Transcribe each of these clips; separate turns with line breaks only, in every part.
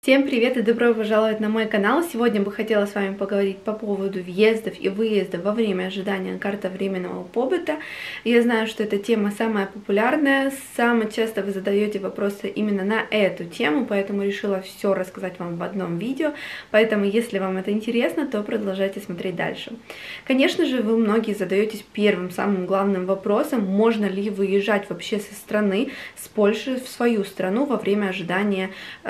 Всем привет и добро пожаловать на мой канал. Сегодня бы хотела с вами поговорить по поводу въездов и выездов во время ожидания карты временного побыта. Я знаю, что эта тема самая популярная, самое часто вы задаете вопросы именно на эту тему, поэтому решила все рассказать вам в одном видео. Поэтому, если вам это интересно, то продолжайте смотреть дальше. Конечно же, вы многие задаетесь первым, самым главным вопросом, можно ли выезжать вообще со страны, с Польши в свою страну во время ожидания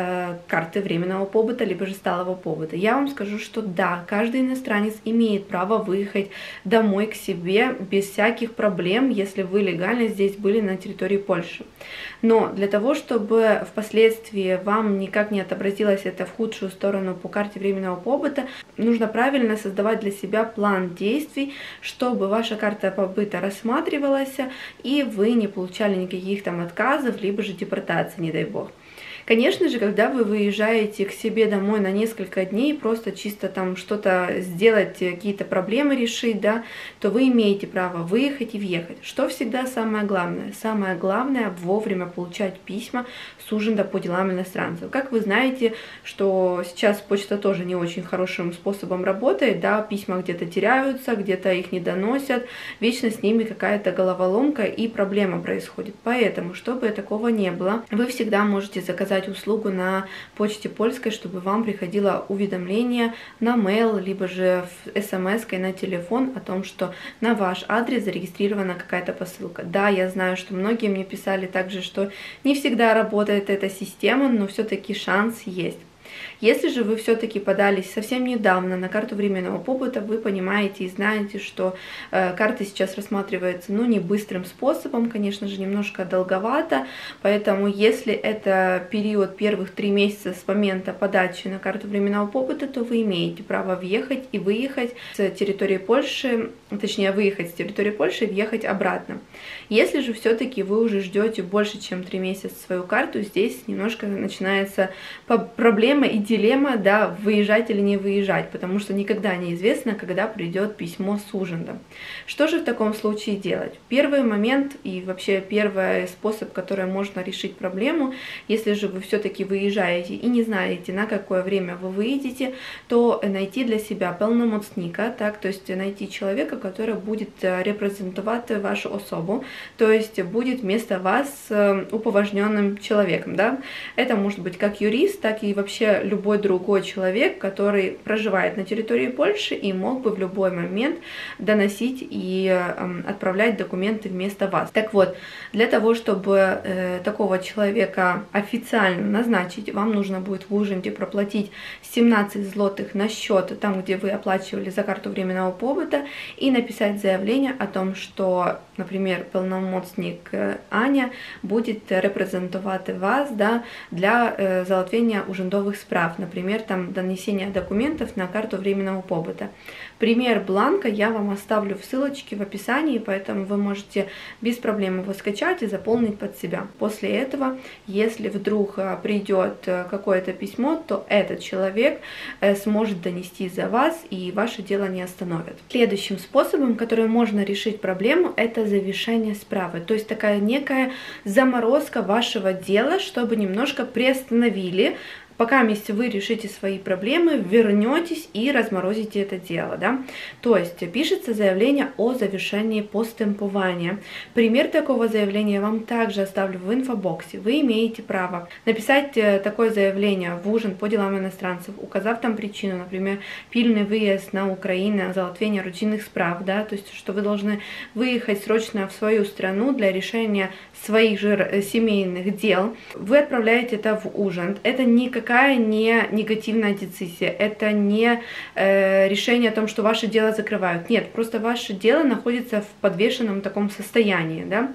карты временного побыта, либо же сталого побыта. Я вам скажу, что да, каждый иностранец имеет право выехать домой к себе без всяких проблем, если вы легально здесь были на территории Польши. Но для того, чтобы впоследствии вам никак не отобразилось это в худшую сторону по карте временного побыта, нужно правильно создавать для себя план действий, чтобы ваша карта побыта рассматривалась, и вы не получали никаких там отказов, либо же депортации, не дай бог. Конечно же, когда вы выезжаете к себе домой на несколько дней, просто чисто там что-то сделать, какие-то проблемы решить, да, то вы имеете право выехать и въехать. Что всегда самое главное? Самое главное вовремя получать письма с ужинда по делам иностранцев. Как вы знаете, что сейчас почта тоже не очень хорошим способом работает, да, письма где-то теряются, где-то их не доносят, вечно с ними какая-то головоломка и проблема происходит. Поэтому, чтобы такого не было, вы всегда можете заказать услугу на почте польской, чтобы вам приходило уведомление на mail, либо же в смс-кой на телефон о том, что на ваш адрес зарегистрирована какая-то посылка. Да, я знаю, что многие мне писали также, что не всегда работает эта система, но все-таки шанс есть. Если же вы все-таки подались совсем недавно на карту временного побыта, вы понимаете и знаете, что карта сейчас рассматривается, ну, не быстрым способом, конечно же, немножко долговато, поэтому если это период первых 3 месяца с момента подачи на карту временного побыта, то вы имеете право въехать и выехать с территории Польши, точнее, выехать с территории Польши и въехать обратно. Если же все-таки вы уже ждете больше, чем 3 месяца свою карту, здесь немножко начинается проблема и дилемма, да, выезжать или не выезжать, потому что никогда неизвестно, когда придет письмо с ужином. Что же в таком случае делать? Первый момент и вообще первый способ, который можно решить проблему, если же вы все-таки выезжаете и не знаете, на какое время вы выедете, то найти для себя полномocника, так, то есть найти человека, который будет репрезентовать вашу особу, то есть будет вместо вас уповажненным человеком, да. Это может быть как юрист, так и вообще любой другой человек, который проживает на территории Польши и мог бы в любой момент доносить и отправлять документы вместо вас. Так вот, для того, чтобы такого человека официально назначить, вам нужно будет в ужинде проплатить 17 злотых на счет, там, где вы оплачивали за карту временного побыта, и написать заявление о том, что, например, полномочник Аня будет репрезентовать вас, да, для залатвения ужиндовых справ, например, там донесение документов на карту временного побыта. Пример бланка я вам оставлю в ссылочке в описании, поэтому вы можете без проблем его скачать и заполнить под себя. После этого, если вдруг придет какое-то письмо, то этот человек сможет донести за вас, и ваше дело не остановят. Следующим способом, которым можно решить проблему, это завершение справы, то есть такая некая заморозка вашего дела, чтобы немножко приостановили, пока вместе вы решите свои проблемы, вернетесь и разморозите это дело, да. То есть пишется заявление о завершении постемпования. Пример такого заявления я вам также оставлю в инфобоксе. Вы имеете право написать такое заявление в ужин по делам иностранцев, указав там причину, например, пильный выезд на Украину, залатвение рутинных справ, да, то есть что вы должны выехать срочно в свою страну для решения своих же семейных дел. Вы отправляете это в ужин. Это никакая не негативная децизия, это не решение о том, что ваше дело закрывают. Нет, просто ваше дело находится в подвешенном таком состоянии, да.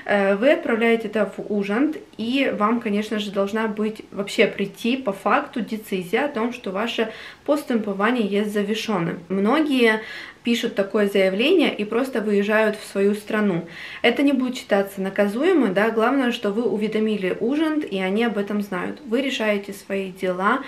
Вы отправляете это в ужин, и вам, конечно же, должна быть вообще прийти по факту децизия о том, что ваше постемпование есть завершенным. Многие пишут такое заявление и просто выезжают в свою страну. Это не будет считаться наказуемым, да, главное, что вы уведомили ужин, и они об этом знают. Вы решаете свои дела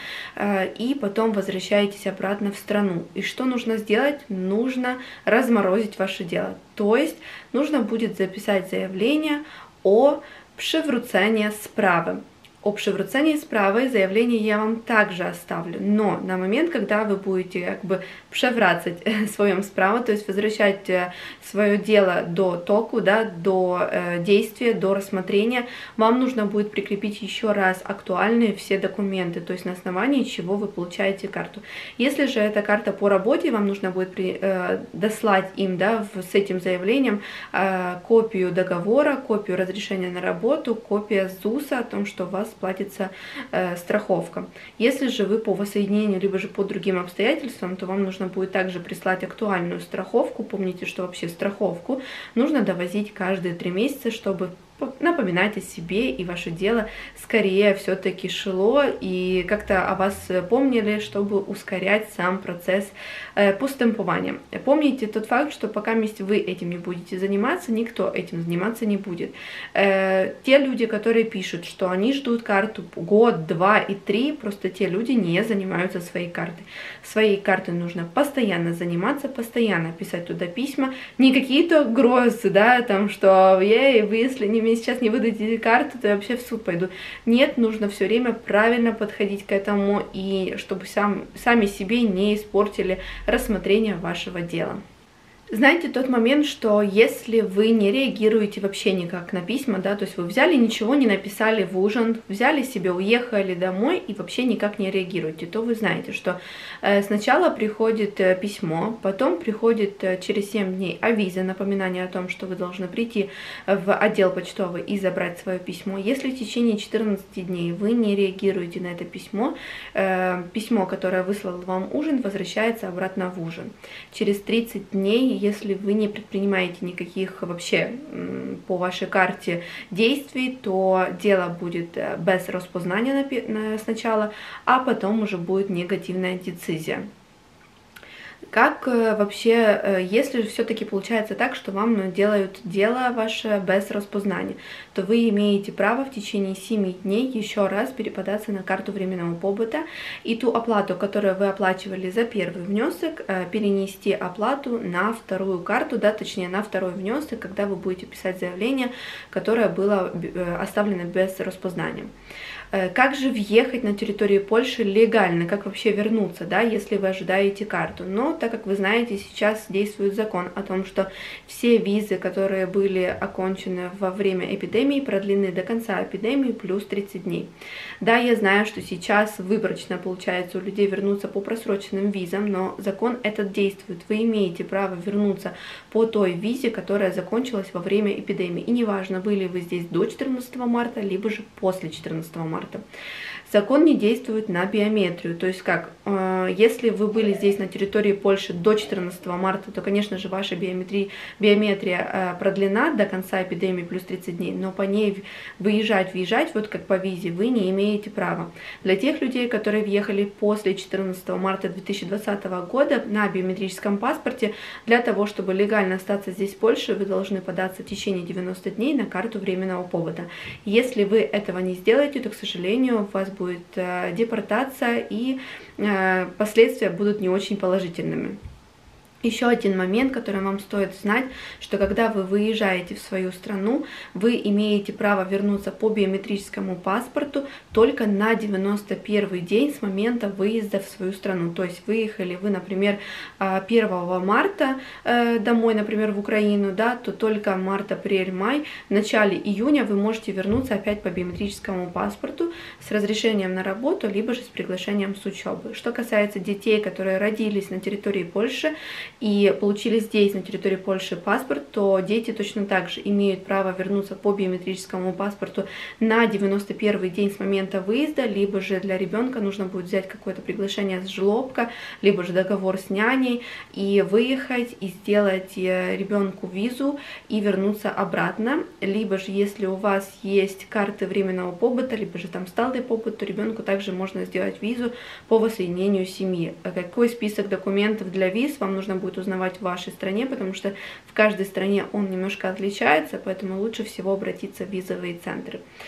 и потом возвращаетесь обратно в страну. И что нужно сделать? Нужно разморозить ваше дело. То есть нужно будет записать заявление о przywrócenie sprawy. общевручение справа и заявление я вам также оставлю, но на момент, когда вы будете как бы przewracać своем справа, то есть возвращать свое дело до току, да, до действия, до рассмотрения, вам нужно будет прикрепить еще раз актуальные все документы, то есть на основании чего вы получаете карту. Если же это карта по работе, вам нужно будет дослать им, да, с этим заявлением копию договора, копию разрешения на работу, копия ЗУСа о том, что у вас платится страховка. Если же вы по воссоединению, либо же по другим обстоятельствам, то вам нужно будет также прислать актуальную страховку. Помните, что вообще страховку нужно довозить каждые 3 месяца, чтобы напоминать о себе, и ваше дело скорее все-таки шло, и как-то о вас помнили, чтобы ускорять сам процесс постępowania. Помните тот факт, что пока вы этим не будете заниматься, никто этим заниматься не будет. Те люди, которые пишут, что они ждут карту год, 2 и 3, просто те люди не занимаются своей картой. Своей картой нужно постоянно заниматься, постоянно писать туда письма, не какие-то грозы, да, там, что вы, если мне сейчас не выдадите карту, то я вообще в суд пойду. Нет, нужно все время правильно подходить к этому, и чтобы сами себе не испортили рассмотрение вашего дела. Знаете, тот момент, что если вы не реагируете вообще никак на письма, да, то есть вы взяли, ничего не написали в ужин, взяли себе, уехали домой и вообще никак не реагируете, то вы знаете, что сначала приходит письмо, потом приходит через 7 дней авиза, напоминание о том, что вы должны прийти в отдел почтовый и забрать свое письмо. Если в течение 14 дней вы не реагируете на это письмо, письмо, которое выслал вам ужин, возвращается обратно в ужин. Через 30 дней, если вы не предпринимаете никаких вообще по вашей карте действий, то дело будет без розпознання сначала, а потом уже будет негативная децизия. Как вообще, если все-таки получается так, что вам делают дело ваше без распознания, то вы имеете право в течение 7 дней еще раз переподаться на карту временного побыта и ту оплату, которую вы оплачивали за первый внесок, перенести оплату на вторую карту, да, точнее на второй внесок, когда вы будете писать заявление, которое было оставлено без распознания. Как же въехать на территорию Польши легально, как вообще вернуться, да, если вы ожидаете карту? Но, так как вы знаете, сейчас действует закон о том, что все визы, которые были окончены во время эпидемии, продлены до конца эпидемии плюс 30 дней. Да, я знаю, что сейчас выборочно получается у людей вернуться по просроченным визам, но закон этот действует. Вы имеете право вернуться по той визе, которая закончилась во время эпидемии. И неважно, были вы здесь до 14 марта, либо же после 14 марта. Закон не действует на биометрию, то есть как, если вы были здесь на территории Польши до 14 марта, то, конечно же, ваша биометрия продлена до конца эпидемии плюс 30 дней, но по ней въезжать, вот как по визе, вы не имеете права. Для тех людей, которые въехали после 14 марта 2020 года на биометрическом паспорте, для того, чтобы легально остаться здесь в Польше, вы должны податься в течение 90 дней на карту временного побыта. Если вы этого не сделаете, то, к сожалению, у вас будет депортация, и последствия будут не очень положительными. Еще один момент, который вам стоит знать, что когда вы выезжаете в свою страну, вы имеете право вернуться по биометрическому паспорту только на 91 день с момента выезда в свою страну. То есть выехали вы, например, 1 марта домой, например, в Украину, да, то только март, апрель, май, в начале июня вы можете вернуться опять по биометрическому паспорту с разрешением на работу, либо же с приглашением с учебы. Что касается детей, которые родились на территории Польши, и получили здесь, на территории Польши, паспорт, то дети точно так же имеют право вернуться по биометрическому паспорту на 91 день с момента выезда, либо же для ребенка нужно будет взять какое-то приглашение с жлобка, либо же договор с няней, и выехать, и сделать ребенку визу, и вернуться обратно. Либо же, если у вас есть карты временного побыта, либо же там сталый побыт, то ребенку также можно сделать визу по воссоединению семьи. Какой список документов для виз вам нужно будет узнавать в вашей стране, потому что в каждой стране он немножко отличается, поэтому лучше всего обратиться в визовые центры.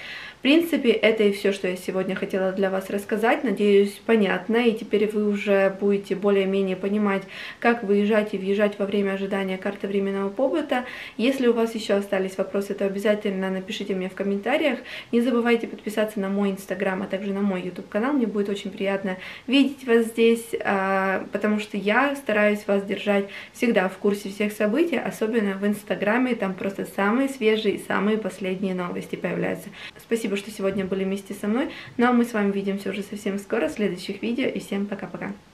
принципе, это и все, что я сегодня хотела для вас рассказать. Надеюсь, понятно, и теперь вы уже будете более-менее понимать, как выезжать и въезжать во время ожидания карты временного побыта. Если у вас еще остались вопросы, то обязательно напишите мне в комментариях. Не забывайте подписаться на мой инстаграм, а также на мой YouTube канал. Мне будет очень приятно видеть вас здесь, потому что я стараюсь вас держать всегда в курсе всех событий, особенно в инстаграме, там просто самые свежие и самые последние новости появляются. Спасибо, что сегодня были вместе со мной, ну а мы с вами увидимся уже совсем скоро в следующих видео, и всем пока-пока.